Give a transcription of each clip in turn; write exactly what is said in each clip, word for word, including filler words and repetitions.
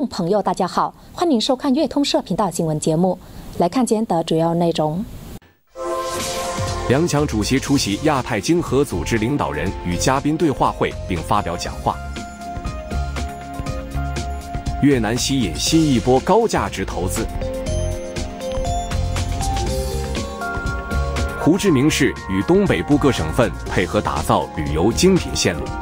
朋友，大家好，欢迎收看粤通社频道新闻节目。来看今天的主要内容。 梁强主席出席亚太经合组织领导人与嘉宾对话会并发表讲话。越南吸引新一波高价值投资。胡志明市与东北部各省份配合打造旅游精品线路。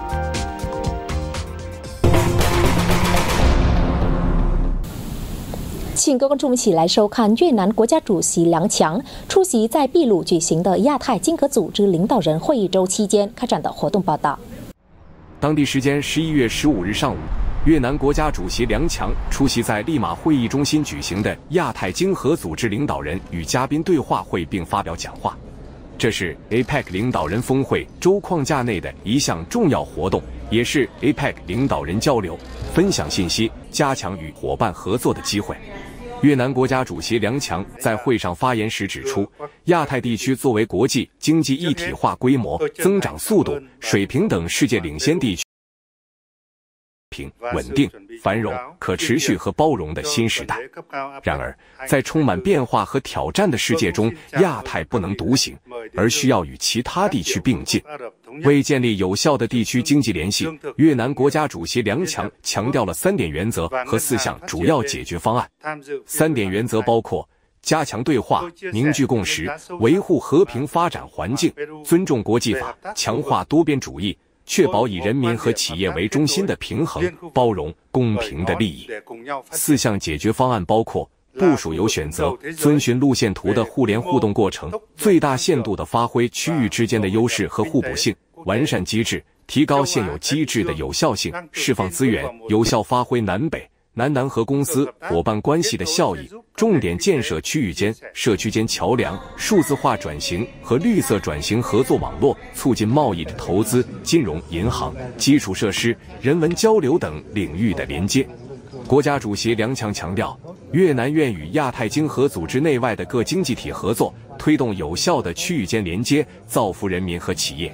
请各位观众一起来收看越南国家主席梁强出席在秘鲁举行的亚太经合组织领导人会议周期间开展的活动报道。 当地时间十一月十五日上午，越南国家主席梁强出席在利马会议中心举行的亚太经合组织领导人与嘉宾对话会并发表讲话。这是 A P E C 领导人峰会周框架内的一项重要活动，也是 A P E C 领导人交流、分享信息、加强与伙伴合作的机会。越南国家主席梁强在会上发言时指出，亚太地区作为国际经济一体化规模、增长速度、水平等世界领先地区，平稳定、繁荣、可持续和包容的新时代。然而，在充满变化和挑战的世界中，亚太不能独行，而需要与其他地区并进。为建立有效的地区经济联系，越南国家主席梁强强调了三点原则和四项主要解决方案。三点原则包括加强对话、凝聚共识、维护和平发展环境、尊重国际法、强化多边主义，确保以人民和企业为中心的平衡、包容、公平的利益。四项解决方案包括部署有选择、遵循路线图的互联互动过程，最大限度地发挥区域之间的优势和互补性，完善机制，提高现有机制的有效性，释放资源，有效发挥南北、南南和公司伙伴关系的效益，重点建设区域间、社区间桥梁、数字化转型和绿色转型合作网络，促进贸易、投资、金融、银行、基础设施、人文交流等领域的连接。国家主席梁强强调，越南愿与亚太经合组织内外的各经济体合作，推动有效的区域间连接，造福人民和企业。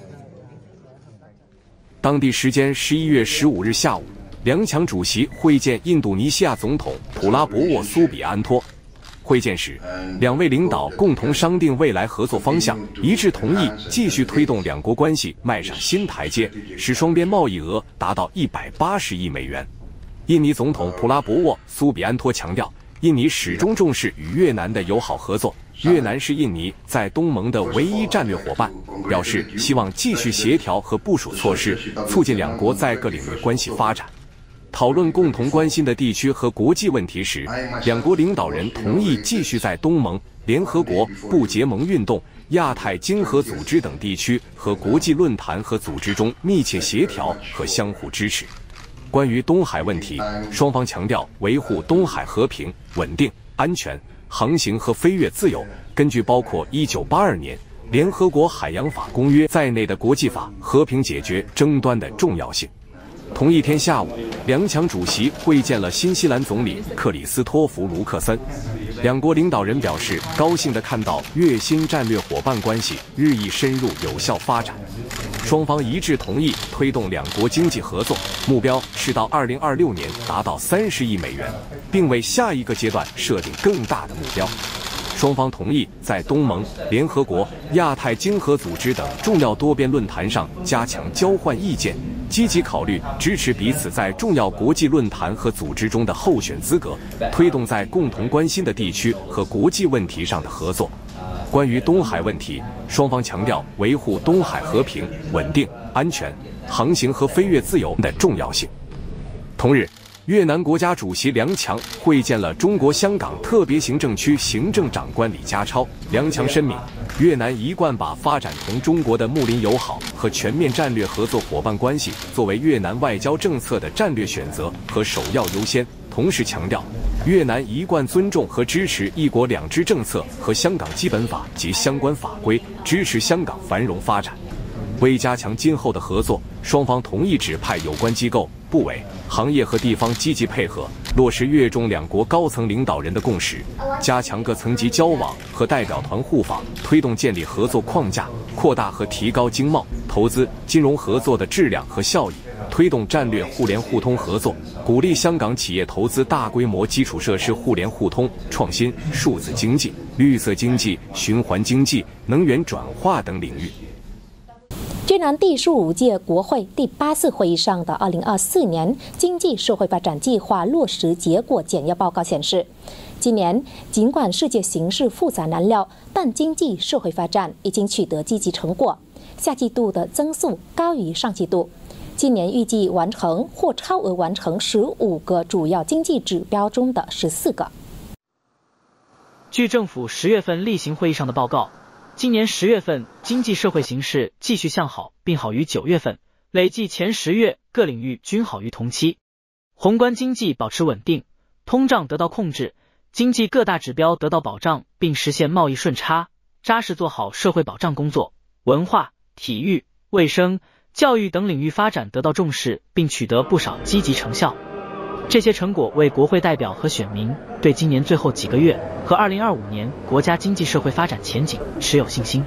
当地时间十一月十五日下午，梁强主席会见印度尼西亚总统普拉博沃苏比安托。会见时，两位领导共同商定未来合作方向，一致同意继续推动两国关系迈上新台阶，使双边贸易额达到一百八十亿美元。印尼总统普拉博沃苏比安托强调，印尼始终重视与越南的友好合作，越南是印尼在东盟的唯一战略伙伴，表示希望继续协调和部署措施，促进两国在各领域关系发展。讨论共同关心的地区和国际问题时，两国领导人同意继续在东盟、联合国、不结盟运动、亚太经合组织等地区和国际论坛和组织中密切协调和相互支持。关于东海问题，双方强调维护东海和平、稳定、安全、航行和飞越自由，根据包括一九八二年联合国海洋法公约在内的国际法和平解决争端的重要性。同一天下午，梁强主席会见了新西兰总理克里斯托弗·卢克森。两国领导人表示高兴地看到越新战略伙伴关系日益深入有效发展。双方一致同意推动两国经济合作，目标是到二零二六年达到三十亿美元，并为下一个阶段设定更大的目标。双方同意在东盟、联合国、亚太经合组织等重要多边论坛上加强交换意见，积极考虑支持彼此在重要国际论坛和组织中的候选资格，推动在共同关心的地区和国际问题上的合作。关于东海问题，双方强调维护东海和平、稳定、安全、航行和飞越自由的重要性。同日，越南国家主席梁强会见了中国香港特别行政区行政长官李家超。梁强申明，越南一贯把发展同中国的睦邻友好和全面战略合作伙伴关系作为越南外交政策的战略选择和首要优先，同时强调，越南一贯尊重和支持一国两制政策和香港基本法及相关法规，支持香港繁荣发展。为加强今后的合作，双方同意指派有关机构、部委、行业和地方积极配合，落实越中两国高层领导人的共识，加强各层级交往和代表团互访，推动建立合作框架，扩大和提高经贸、投资、金融合作的质量和效益， 推动战略互联互通合作，鼓励香港企业投资大规模基础设施互联互通、创新、数字经济、绿色经济、循环经济、能源转化等领域。 越南第十五届国会第八次会议上的二零二四年经济社会发展计划落实结果简要报告显示，今年尽管世界形势复杂难料，但经济社会发展已经取得积极成果，下季度的增速高于上季度。今年预计完成或超额完成十五个主要经济指标中的十四个。 据政府十月份例行会议上的报告，今年十月份经济社会形势继续向好，并好于九月份，累计前十月各领域均好于同期。宏观经济保持稳定，通胀得到控制，经济各大指标得到保障，并实现贸易顺差，扎实做好社会保障工作，文化、体育、卫生、教育等领域发展得到重视，并取得不少积极成效。这些成果为国会代表和选民对今年最后几个月和二零二五年国家经济社会发展前景持有信心。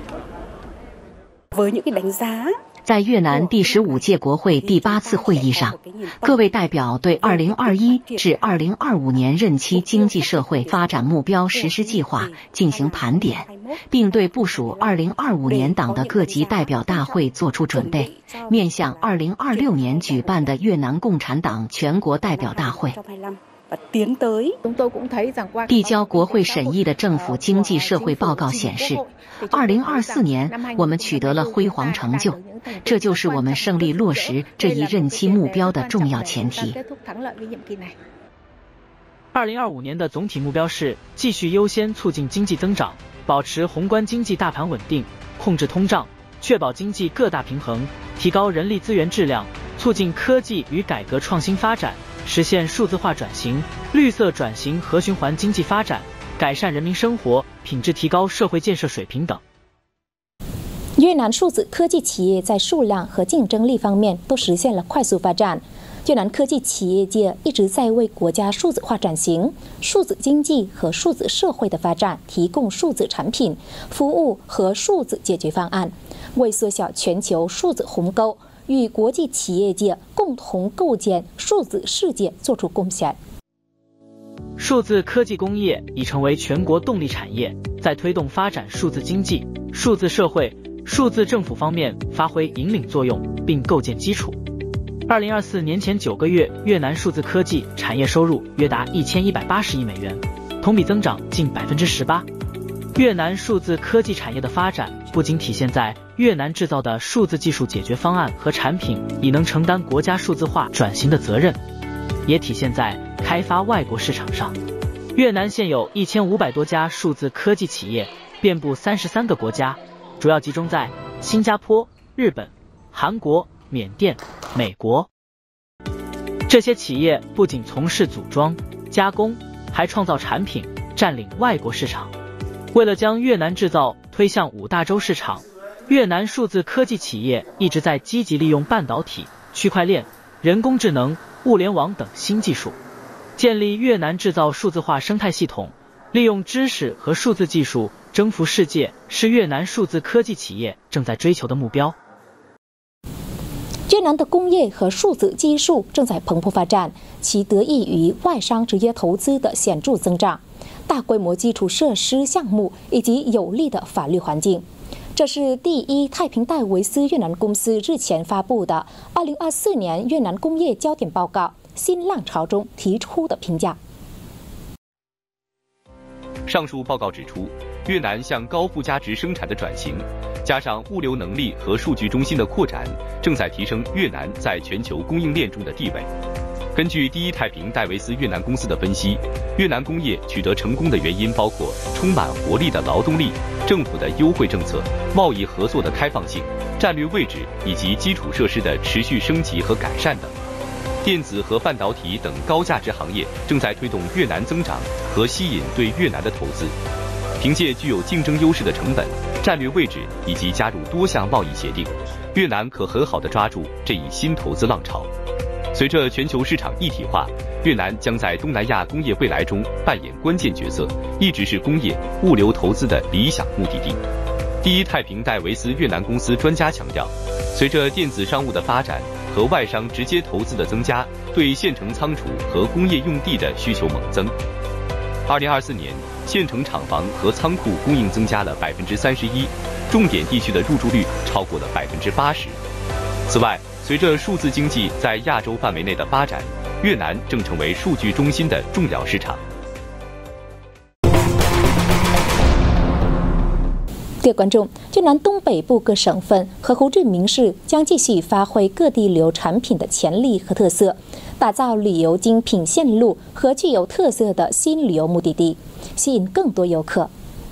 在越南第十五届国会第八次会议上，各位代表对二零二一至二零二五年任期经济社会发展目标实施计划进行盘点，并对部署二零二五年党的各级代表大会作出准备，面向二零二六年举办的越南共产党全国代表大会。递交国会审议的政府经济社会报告显示，二零二四年我们取得了辉煌成就，这就是我们胜利落实这一任期目标的重要前提。 二零二五年的总体目标是继续优先促进经济增长，保持宏观经济大盘稳定，控制通胀，确保经济各大平衡，提高人力资源质量，促进科技与改革创新发展，实现数字化转型、绿色转型和循环经济发展，改善人民生活品质，提高社会建设水平等。 越南数字科技企业在数量和竞争力方面都实现了快速发展。越南科技企业界一直在为国家数字化转型、数字经济和数字社会的发展提供数字产品、服务和数字解决方案，为缩小全球数字鸿沟，与国际企业界共同构建数字世界做出贡献。 数字科技工业已成为全国动力产业，在推动发展数字经济、数字社会、数字政府方面发挥引领作用，并构建基础。二零二四年前九个月，越南数字科技产业收入约达一千一百八十亿美元，同比增长近百分之十八。越南数字科技产业的发展不仅体现在越南制造的数字技术解决方案和产品已能承担国家数字化转型的责任，也体现在开发外国市场上。越南现有一千五百多家数字科技企业，遍布三十三个国家，主要集中在新加坡、日本、韩国、缅甸、美国。这些企业不仅从事组装、加工，还创造产品，占领外国市场。为了将越南制造推向五大洲市场，越南数字科技企业一直在积极利用半导体、区块链、人工智能、物联网等新技术，建立越南制造数字化生态系统，利用知识和数字技术征服世界，是越南数字科技企业正在追求的目标。 越南的工业和数字技术正在蓬勃发展，其得益于外商直接投资的显著增长、大规模基础设施项目以及有利的法律环境。这是第一太平戴维斯越南公司日前发布的二零二四年越南工业焦点报告新浪潮中提出的评价。 上述报告指出，越南向高附加值生产的转型，加上物流能力和数据中心的扩展，正在提升越南在全球供应链中的地位。根据第一太平戴维斯越南公司的分析，越南工业取得成功的原因包括充满活力的劳动力、政府的优惠政策、贸易合作的开放性、战略位置以及基础设施的持续升级和改善等。电子和半导体等高价值行业正在推动越南增长和吸引对越南的投资。凭借具有竞争优势的成本、战略位置以及加入多项贸易协定，越南可很好地抓住这一新投资浪潮。随着全球市场一体化，越南将在东南亚工业未来中扮演关键角色，一直是工业、物流投资的理想目的地。第一太平戴维斯越南公司专家强调，随着电子商务的发展和外商直接投资的增加，对县城仓储和工业用地的需求猛增。二零二四年，县城厂房和仓库供应增加了百分之三十一，重点地区的入住率超过了百分之八十。此外，随着数字经济在亚洲范围内的发展，越南正成为数据中心的重要市场。 各位观众，越南东北部各省份和胡志明市将继续发挥各地旅游产品的潜力和特色，打造旅游精品线路和具有特色的新旅游目的地，吸引更多游客。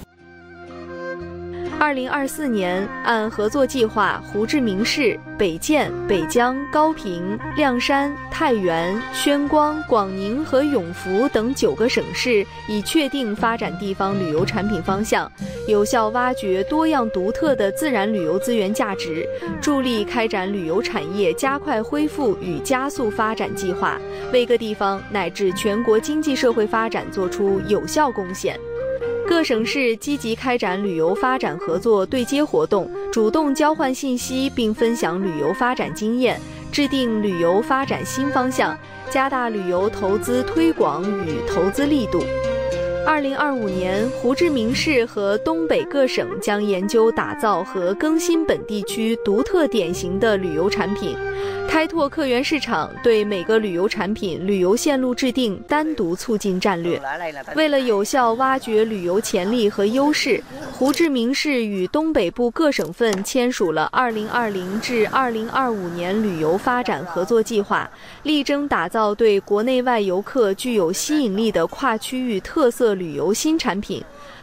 二零二四年，按合作计划，胡志明市、北建、北江、高平、亮山、太原、宣光、广宁和永福等九个省市已确定发展地方旅游产品方向，有效挖掘多样独特的自然旅游资源价值，助力开展旅游产业加快恢复与加速发展计划，为各地方乃至全国经济社会发展作出有效贡献。各省市积极开展旅游发展合作对接活动，主动交换信息并分享旅游发展经验，制定旅游发展新方向，加大旅游投资推广与投资力度。二零二五年，胡志明市和东北各省将研究打造和更新本地区独特典型的旅游产品，开拓客源市场，对每个旅游产品、旅游线路制定单独促进战略。为了有效挖掘旅游潜力和优势，胡志明市与东北部各省份签署了二零二零至二零二五年旅游发展合作计划，力争打造对国内外游客具有吸引力的跨区域特色旅游新产品。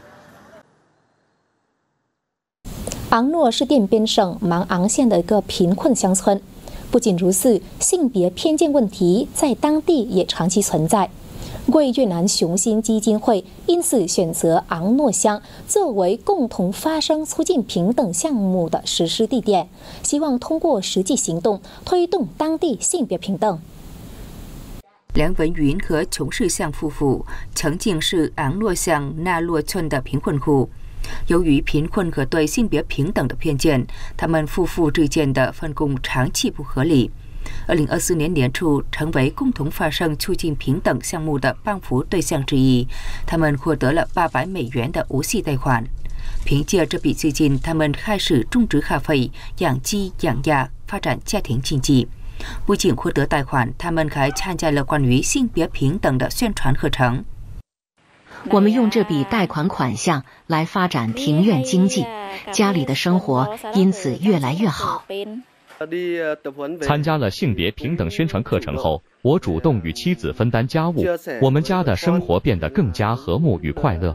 昂诺是奠边省芒昂县的一个贫困乡村。不仅如此，性别偏见问题在当地也长期存在。为越南雄心基金会因此选择昂诺乡作为共同发声促进平等项目的实施地点，希望通过实际行动推动当地性别平等。 梁文云和琼世相夫妇曾经是昂诺乡纳洛村的贫困户。由于贫困和对性别平等的偏见，他们夫妇之间的分工长期不合理。二零二四年年初，成为共同发声促进平等项目的帮扶对象之一，他们获得了八百美元的无息贷款。凭借这笔资金，他们开始种植咖啡、养鸡、养鸭，发展家庭经济。不仅获得贷款，他们还参加了关于性别平等的宣传课程。 我们用这笔贷款款项来发展庭院经济，家里的生活因此越来越好。 参加了性别平等宣传课程后，我主动与妻子分担家务，我们家的生活变得更加和睦与快乐。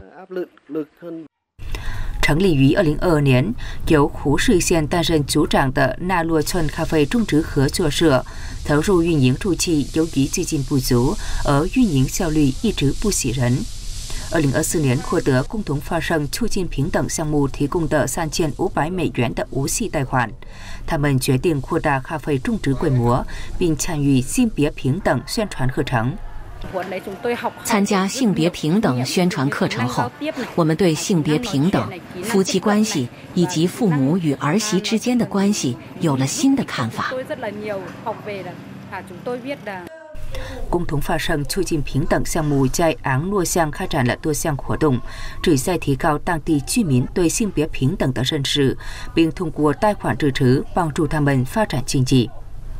成立于二零二二年，由胡世县担任组长的纳洛村咖啡种植合作社投入运营初期，由于资金不足，而运营效率一直不喜人。二零二四年获得共同发声促进平等项目提供的三千五百美元的无息贷款，他们决定扩大咖啡种植规模，并参与性别平等宣传课程。 参加性别平等宣传课程后，我们对性别平等、夫妻关系以及父母与儿媳之间的关系有了新的看法。 共同发声促进平等项目在昂诺乡开展了多项活动，旨在提高当地居民对性别平等的认识，并通过贷款支持帮助他们发展经济。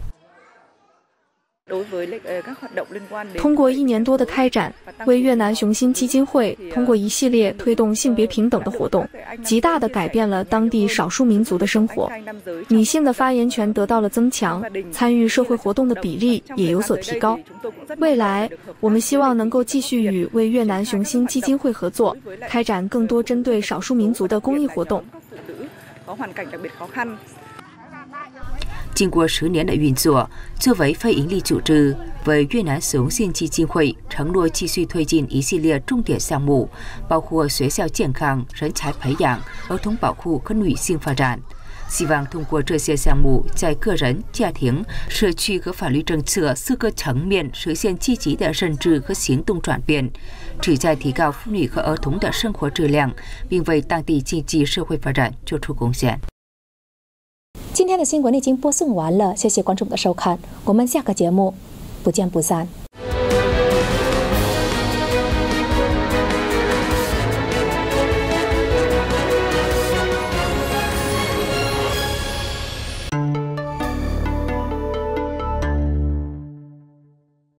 通过一年多的开展，为越南雄心基金会通过一系列推动性别平等的活动，极大地改变了当地少数民族的生活，女性的发言权得到了增强，参与社会活动的比例也有所提高。未来，我们希望能够继续与为越南雄心基金会合作，开展更多针对少数民族的公益活动。 经过十年的运作，作为非营利组织，为越南雄心基金会承诺继续推进一系列重点项目，包括学校健康、人才培养、儿童保护和女性发展。希望通过这些项目，在个人、家庭、社区和法律政策四个层面实现积极的认知和行动转变，旨在提高妇女和儿童的生活质量，并为当地经济社会发展做出贡献。 今天的新闻已经播送完了，谢谢观众的收看，我们下个节目不见不散。